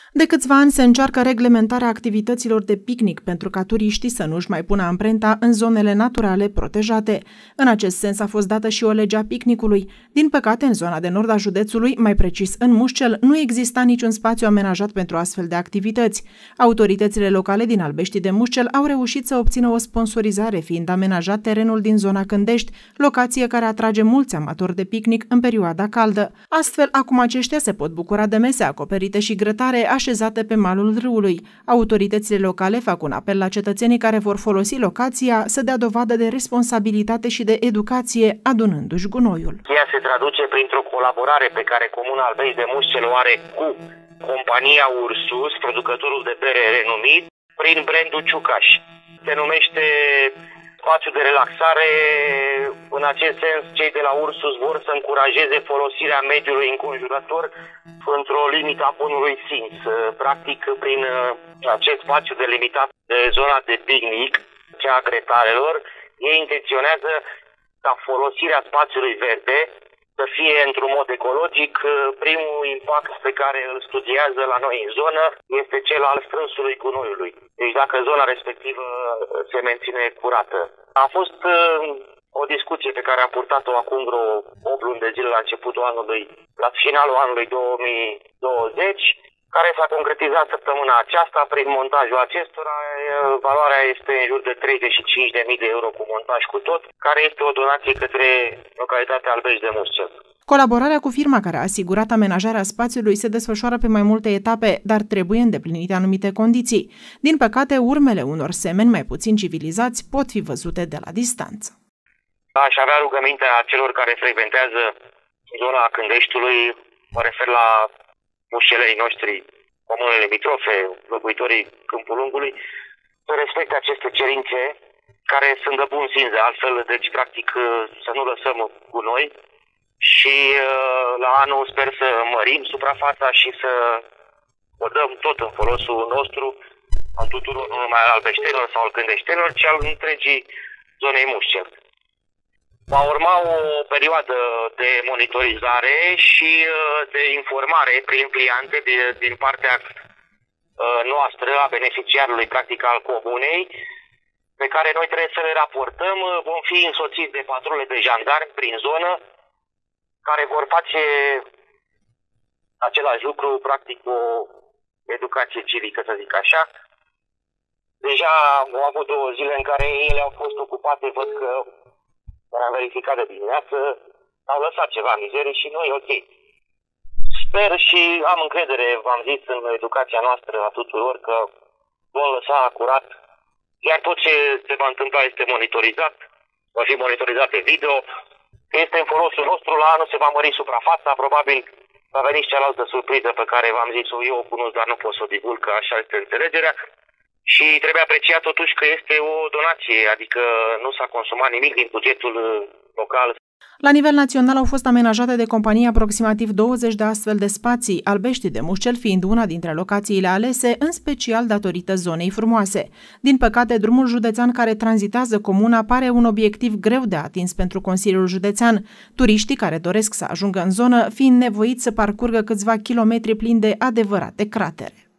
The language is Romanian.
De câțiva ani se încearcă reglementarea activităților de picnic pentru ca turiștii să nu-și mai pună amprenta în zonele naturale protejate. În acest sens a fost dată și o lege a picnicului. Din păcate, în zona de nord a județului, mai precis în Mușcel, nu exista niciun spațiu amenajat pentru astfel de activități. Autoritățile locale din Albești de Mușcel au reușit să obțină o sponsorizare, fiind amenajat terenul din zona Cândești, locație care atrage mulți amatori de picnic în perioada caldă. Astfel, acum aceștia se pot bucura de mese acoperite și grătare așezate pe malul râului. Autoritățile locale fac un apel la cetățenii care vor folosi locația să dea dovadă de responsabilitate și de educație, adunându-și gunoiul. Ea se traduce printr-o colaborare pe care Comuna Albești de Mușcel o are cu compania Ursus, producătorul de bere renumit, prin brandul Ciucaș. Se numește spațiu de relaxare. În acest sens, cei de la Ursus vor să încurajeze folosirea mediului înconjurător într-o limită a bunului simț. Practic, prin acest spațiu delimitat de zona de picnic, cea a grătarelor, ei intenționează ca folosirea spațiului verde să fie într-un mod ecologic. Primul impact pe care îl studiază la noi în zonă este cel al strânsului gunoiului. Deci dacă zona respectivă se menține curată. A fost o discuție pe care am purtat-o acum vreo 8 luni de zile la începutul anului, la finalul anului 2020, care s-a concretizat săptămâna aceasta prin montajul acestora. Valoarea este în jur de 35.000 de euro cu montaj cu tot, care este o donație către localitatea Albești de Mușcel. Colaborarea cu firma care a asigurat amenajarea spațiului se desfășoară pe mai multe etape, dar trebuie îndeplinite anumite condiții. Din păcate, urmele unor semeni mai puțin civilizați pot fi văzute de la distanță. Aș avea rugămintea celor care frecventează zona Cândeștiului, mă refer la mușcelei noștri, comunele limitrofe, locuitorii Câmpul Lungului, să respecte aceste cerințe care sunt de bun simț de altfel, deci practic să nu lăsăm gunoi și la anul sper să mărim suprafața și să o dăm tot în folosul nostru, al tuturor, nu numai al albeștenilor sau al cândeștenilor, ci al întregii zonei Mușcel. Va urma o perioadă de monitorizare și de informare prin pliante din partea noastră, a beneficiarului practic al comunei, pe care noi trebuie să le raportăm. Vom fi însoțiți de patrule de jandarmi prin zonă, care vor face același lucru, practic o educație civică, să zic așa. Deja au avut 2 zile în care ele au fost ocupate, văd că am verificat de dimineață, au lăsat ceva mizerii și noi, ok. Sper și am încredere, v-am zis, în educația noastră a tuturor că vom lăsa curat, iar tot ce se va întâmpla este monitorizat, va fi monitorizat pe video, este în folosul nostru, la anul se va mări suprafața, probabil va veni și cealaltă surpriză pe care v-am zis-o, eu o cunosc, dar nu pot să o divulg, că așa este înțelegerea. Și trebuie apreciat totuși că este o donație, adică nu s-a consumat nimic din bugetul local. La nivel național au fost amenajate de companie aproximativ 20 de astfel de spații, Albești de Mușcel fiind una dintre locațiile alese, în special datorită zonei frumoase. Din păcate, drumul județean care tranzitează comuna pare un obiectiv greu de atins pentru Consiliul Județean, turiștii care doresc să ajungă în zonă fiind nevoiți să parcurgă câțiva kilometri plini de adevărate cratere.